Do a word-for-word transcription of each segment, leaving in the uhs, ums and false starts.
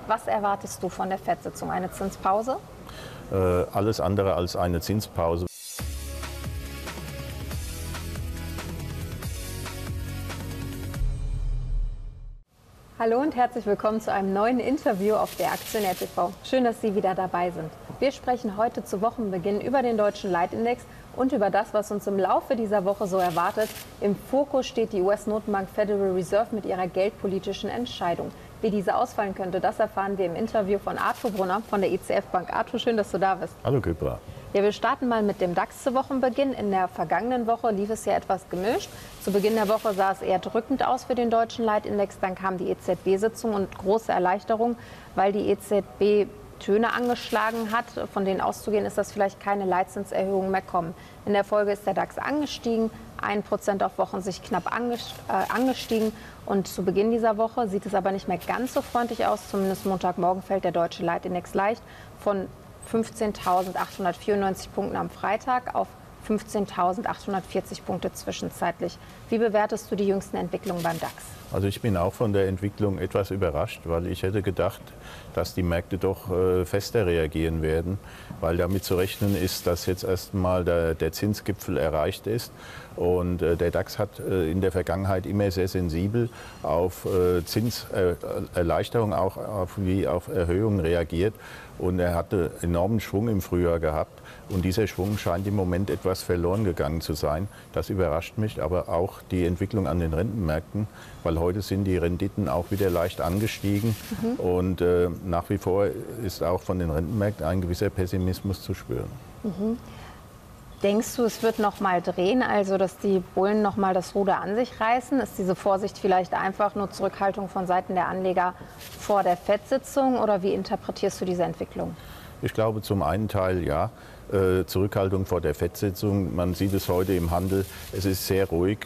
Was erwartest du von der Fed-Sitzung? Eine Zinspause? Äh, alles andere als eine Zinspause. Hallo und herzlich willkommen zu einem neuen Interview auf der Aktionär T V. Schön, dass Sie wieder dabei sind. Wir sprechen heute zu Wochenbeginn über den deutschen Leitindex und über das, was uns im Laufe dieser Woche so erwartet. Im Fokus steht die U S-Notenbank Federal Reserve mit ihrer geldpolitischen Entscheidung. Wie diese ausfallen könnte, das erfahren wir im Interview von Arthur Brunner von der E C F Bank. Arthur, schön, dass du da bist. Hallo Kübra. Ja, wir starten mal mit dem DAX zu Wochenbeginn. In der vergangenen Woche lief es ja etwas gemischt. Zu Beginn der Woche sah es eher drückend aus für den deutschen Leitindex. Dann kam die E Z B-Sitzung und große Erleichterung, weil die E Z B Töne angeschlagen hat. Von denen auszugehen ist, dass vielleicht keine Leitzinserhöhungen mehr kommen. In der Folge ist der DAX angestiegen, ein Prozent auf Wochensicht knapp angestiegen. Und zu Beginn dieser Woche sieht es aber nicht mehr ganz so freundlich aus. Zumindest Montagmorgen fällt der deutsche Leitindex leicht von fünfzehntausendachthundertvierundneunzig Punkten am Freitag auf fünfzehntausendachthundertvierzig Punkte zwischenzeitlich. Wie bewertest du die jüngsten Entwicklungen beim DAX? Also ich bin auch von der Entwicklung etwas überrascht, weil ich hätte gedacht, dass die Märkte doch äh, fester reagieren werden, weil damit zu rechnen ist, dass jetzt erstmal der, der Zinsgipfel erreicht ist. Und äh, der DAX hat äh, in der Vergangenheit immer sehr sensibel auf äh, Zinserleichterung, äh, auch auf, wie auf Erhöhungen reagiert. Und er hatte enormen Schwung im Frühjahr gehabt. Und dieser Schwung scheint im Moment etwas verloren gegangen zu sein. Das überrascht mich, aber auch die Entwicklung an den Rentenmärkten, weil heute sind die Renditen auch wieder leicht angestiegen. Mhm. Und äh, nach wie vor ist auch von den Rentenmärkten ein gewisser Pessimismus zu spüren. Mhm. Denkst du, es wird noch mal drehen, also dass die Bullen noch mal das Ruder an sich reißen? Ist diese Vorsicht vielleicht einfach nur Zurückhaltung von Seiten der Anleger vor der Fed-Sitzung oder wie interpretierst du diese Entwicklung? Ich glaube zum einen Teil ja, äh, Zurückhaltung vor der Fed-Sitzung. Man sieht es heute im Handel, es ist sehr ruhig.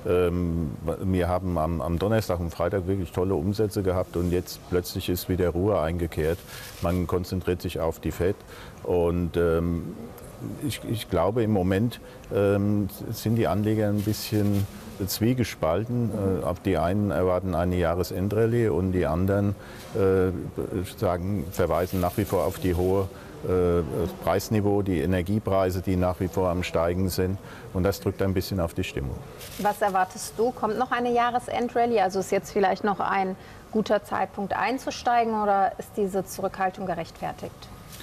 Ähm, wir haben am, am Donnerstag und Freitag wirklich tolle Umsätze gehabt und jetzt plötzlich ist wieder Ruhe eingekehrt. Man konzentriert sich auf die Fed und ähm, Ich, ich glaube, im Moment ähm, sind die Anleger ein bisschen zwiegespalten. Äh, auf die einen erwarten eine Jahresendrallye und die anderen äh, sagen, verweisen nach wie vor auf die hohe äh, Preisniveau, die Energiepreise, die nach wie vor am Steigen sind. Und das drückt ein bisschen auf die Stimmung. Was erwartest du? Kommt noch eine Jahresendrallye? Also ist jetzt vielleicht noch ein guter Zeitpunkt einzusteigen oder ist diese Zurückhaltung gerechtfertigt?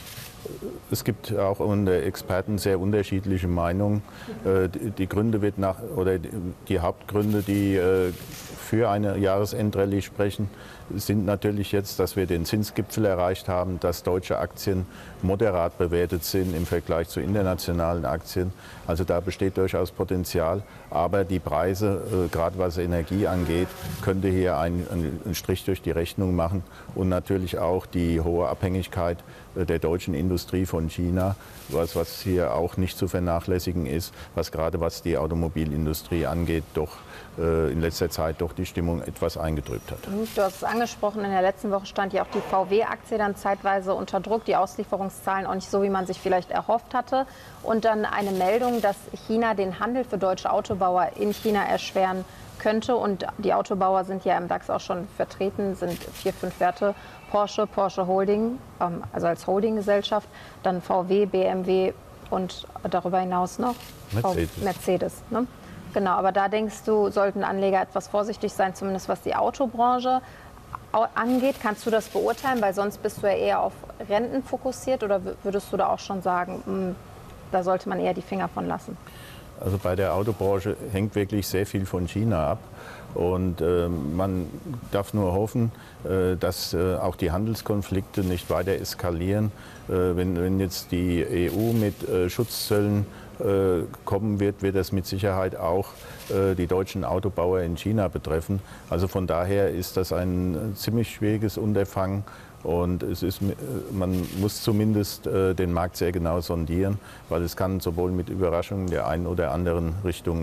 Es gibt auch unter Experten sehr unterschiedliche Meinungen. Die Gründe wird nach, oder die Hauptgründe, die für eine Jahresendrallye sprechen, sind natürlich jetzt, dass wir den Zinsgipfel erreicht haben, dass deutsche Aktien moderat bewertet sind im Vergleich zu internationalen Aktien. Also da besteht durchaus Potenzial. Aber die Preise, gerade was Energie angeht, könnte hier einen, einen Strich durch die Rechnung machen. Und natürlich auch die hohe Abhängigkeit der deutschen Industrie von China, was, was hier auch nicht zu vernachlässigen ist, was gerade was die Automobilindustrie angeht, doch äh, in letzter Zeit doch die Stimmung etwas eingetrübt hat. Du hast es angesprochen, in der letzten Woche stand ja auch die V W-Aktie dann zeitweise unter Druck, die Auslieferungszahlen auch nicht so, wie man sich vielleicht erhofft hatte. Und dann eine Meldung, dass China den Handel für deutsche Autobauer in China erschweren könnte. Und die Autobauer sind ja im DAX auch schon vertreten, sind vier, fünf Werte. Porsche, Porsche Holding, also als Holdinggesellschaft, dann V W, B M W und darüber hinaus noch Mercedes. Mercedes, ne? Genau, aber da denkst du, sollten Anleger etwas vorsichtig sein, zumindest was die Autobranche angeht. Kannst du das beurteilen? Weil sonst bist du ja eher auf Renten fokussiert oder würdest du da auch schon sagen, mh, da sollte man eher die Finger von lassen? Also bei der Autobranche hängt wirklich sehr viel von China ab. Und äh, man darf nur hoffen, äh, dass äh, auch die Handelskonflikte nicht weiter eskalieren. Äh, wenn, wenn jetzt die E U mit äh, Schutzzöllen äh, kommen wird, wird das mit Sicherheit auch äh, die deutschen Autobauer in China betreffen. Also von daher ist das ein ziemlich schwieriges Unterfangen. Und es ist, man muss zumindest äh, den Markt sehr genau sondieren, weil es kann sowohl mit Überraschungen der einen oder anderen Richtung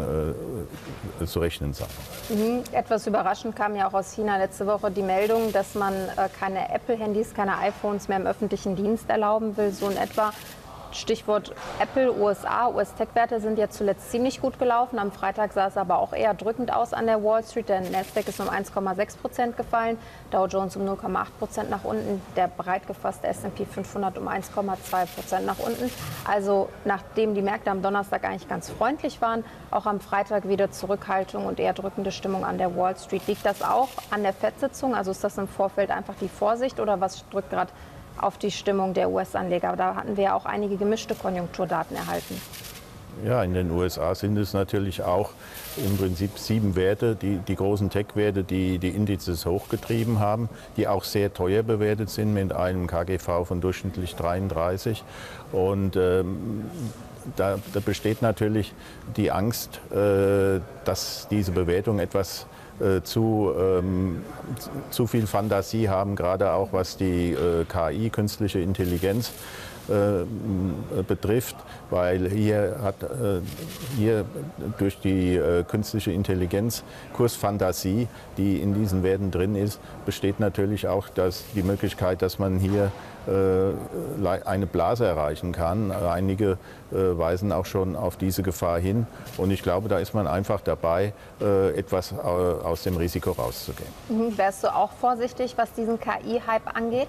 äh, zu rechnen sein. Mhm. Etwas überraschend kam ja auch aus China letzte Woche die Meldung, dass man äh, keine Apple-Handys, keine iPhones mehr im öffentlichen Dienst erlauben will, so in etwa. Stichwort Apple, U S A, U S-Tech-Werte sind ja zuletzt ziemlich gut gelaufen. Am Freitag sah es aber auch eher drückend aus an der Wall Street. Der Nasdaq ist um eins Komma sechs Prozent gefallen, Dow Jones um null Komma acht Prozent nach unten, der breit gefasste S und P fünfhundert um eins Komma zwei Prozent nach unten. Also nachdem die Märkte am Donnerstag eigentlich ganz freundlich waren, auch am Freitag wieder Zurückhaltung und eher drückende Stimmung an der Wall Street. Liegt das auch an der Fed-Sitzung? Also ist das im Vorfeld einfach die Vorsicht oder was drückt gerade auf die Stimmung der U S-Anleger? Da hatten wir ja auch einige gemischte Konjunkturdaten erhalten. Ja, in den U S A sind es natürlich auch im Prinzip sieben Werte, die, die großen Tech-Werte, die die Indizes hochgetrieben haben, die auch sehr teuer bewertet sind mit einem K G V von durchschnittlich dreiunddreißig. Und ähm, da, da besteht natürlich die Angst, äh, dass diese Bewertung etwas Äh, zu, ähm, zu viel Fantasie haben, gerade auch was die äh, K I, künstliche Intelligenz, äh, betrifft, weil hier hat äh, hier durch die äh, künstliche Intelligenz Kursfantasie, die in diesen Werten drin ist, besteht natürlich auch dass die Möglichkeit, dass man hier äh, eine Blase erreichen kann. Einige äh, weisen auch schon auf diese Gefahr hin und ich glaube, da ist man einfach dabei, äh, etwas äh, aus dem Risiko rauszugehen. Mhm. Wärst du auch vorsichtig, was diesen K I-Hype angeht?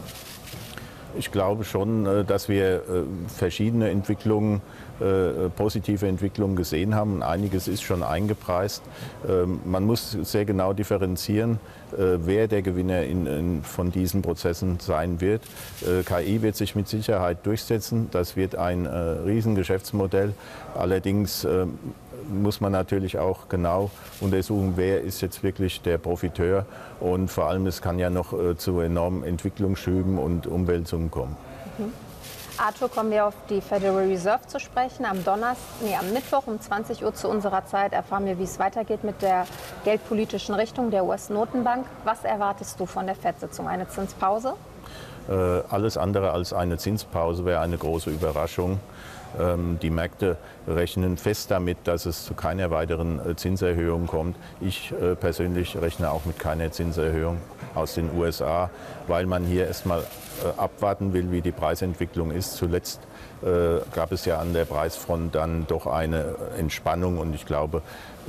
Ich glaube schon, dass wir verschiedene Entwicklungen, positive Entwicklungen gesehen haben. Einiges ist schon eingepreist. Man muss sehr genau differenzieren, wer der Gewinner in, in, von diesen Prozessen sein wird. K I wird sich mit Sicherheit durchsetzen. Das wird ein Riesengeschäftsmodell. Allerdings muss man natürlich auch genau untersuchen, wer ist jetzt wirklich der Profiteur. Und vor allem, es kann ja noch äh, zu enormen Entwicklungsschüben und Umwälzungen kommen. Mhm. Arthur, kommen wir auf die Federal Reserve zu sprechen. Am Donnerstag, nee, am Mittwoch um zwanzig Uhr zu unserer Zeit erfahren wir, wie es weitergeht mit der geldpolitischen Richtung der U S-Notenbank. Was erwartest du von der Fed-Sitzung? Eine Zinspause? Äh, alles andere als eine Zinspause wäre eine große Überraschung. Die Märkte rechnen fest damit, dass es zu keiner weiteren Zinserhöhung kommt. Ich persönlich rechne auch mit keiner Zinserhöhung aus den U S A, weil man hier erstmal abwarten will, wie die Preisentwicklung ist. Zuletzt gab es ja an der Preisfront dann doch eine Entspannung und ich glaube,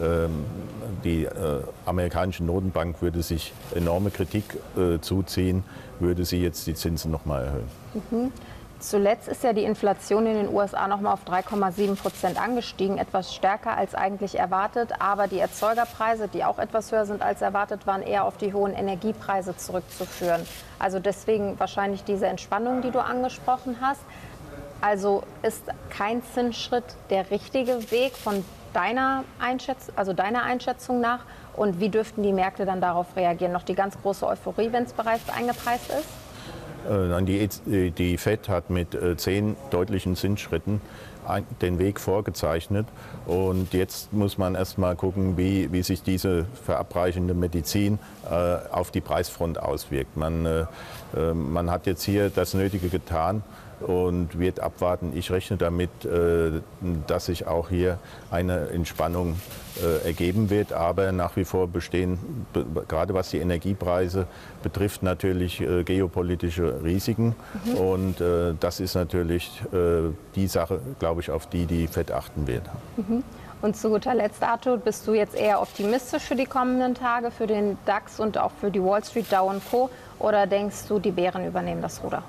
die amerikanische Notenbank würde sich enorme Kritik zuziehen, würde sie jetzt die Zinsen noch mal erhöhen. Mhm. Zuletzt ist ja die Inflation in den U S A noch mal auf drei Komma sieben Prozent angestiegen, etwas stärker als eigentlich erwartet. Aber die Erzeugerpreise, die auch etwas höher sind als erwartet, waren eher auf die hohen Energiepreise zurückzuführen. Also deswegen wahrscheinlich diese Entspannung, die du angesprochen hast. Also ist kein Zinsschritt der richtige Weg von deiner, Einschätz also deiner Einschätzung nach? Und wie dürften die Märkte dann darauf reagieren? Noch die ganz große Euphorie, wenn es bereits eingepreist ist? Die, die Fed hat mit zehn deutlichen Zinsschritten den Weg vorgezeichnet und jetzt muss man erst mal gucken, wie, wie sich diese verabreichende Medizin äh, auf die Preisfront auswirkt. Man, äh, man hat jetzt hier das Nötige getan und wird abwarten. Ich rechne damit, äh, dass sich auch hier eine Entspannung äh, ergeben wird, aber nach wie vor bestehen, gerade was die Energiepreise betrifft, natürlich äh, geopolitische Risiken. Mhm. Und äh, das ist natürlich äh, die Sache, glaube ich, auf die die Fed achten wird. Mhm. Und zu guter Letzt, Arthur, bist du jetzt eher optimistisch für die kommenden Tage, für den DAX und auch für die Wall Street, Dow und Co. Oder denkst du, die Bären übernehmen das Ruder?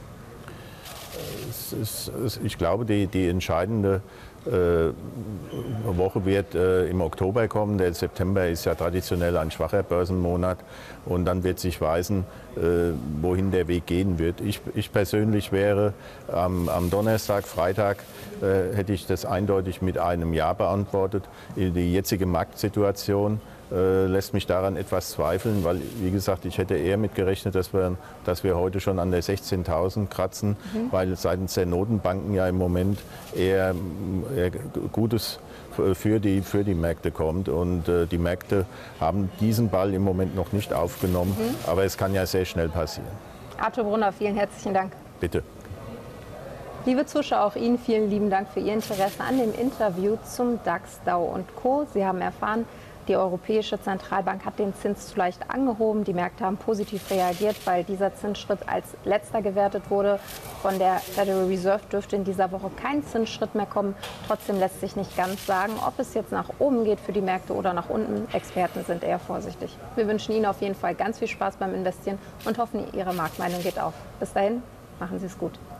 Es ist, es, ich glaube, die, die entscheidende äh, Woche wird äh, im Oktober kommen. Der September ist ja traditionell ein schwacher Börsenmonat und dann wird sich weisen, äh, wohin der Weg gehen wird. Ich, ich persönlich wäre ähm, am Donnerstag, Freitag äh, hätte ich das eindeutig mit einem Ja beantwortet. Die jetzige Marktsituation Äh, lässt mich daran etwas zweifeln, weil, wie gesagt, ich hätte eher mit gerechnet, dass wir, dass wir heute schon an der sechzehntausend kratzen, mhm. weil seitens der Notenbanken ja im Moment eher, eher Gutes für die, für die Märkte kommt. Und äh, die Märkte haben diesen Ball im Moment noch nicht aufgenommen, mhm. aber es kann ja sehr schnell passieren. Arthur Brunner, vielen herzlichen Dank. Bitte. Liebe Zuschauer, auch Ihnen vielen lieben Dank für Ihr Interesse an dem Interview zum DAX, Dow und Co. Sie haben erfahren, Die Europäische Zentralbank hat den Zins zu leicht angehoben. Die Märkte haben positiv reagiert, weil dieser Zinsschritt als letzter gewertet wurde. Von der Federal Reserve dürfte in dieser Woche kein Zinsschritt mehr kommen. Trotzdem lässt sich nicht ganz sagen, ob es jetzt nach oben geht für die Märkte oder nach unten. Experten sind eher vorsichtig. Wir wünschen Ihnen auf jeden Fall ganz viel Spaß beim Investieren und hoffen, Ihre Marktmeinung geht auf. Bis dahin, machen Sie es gut.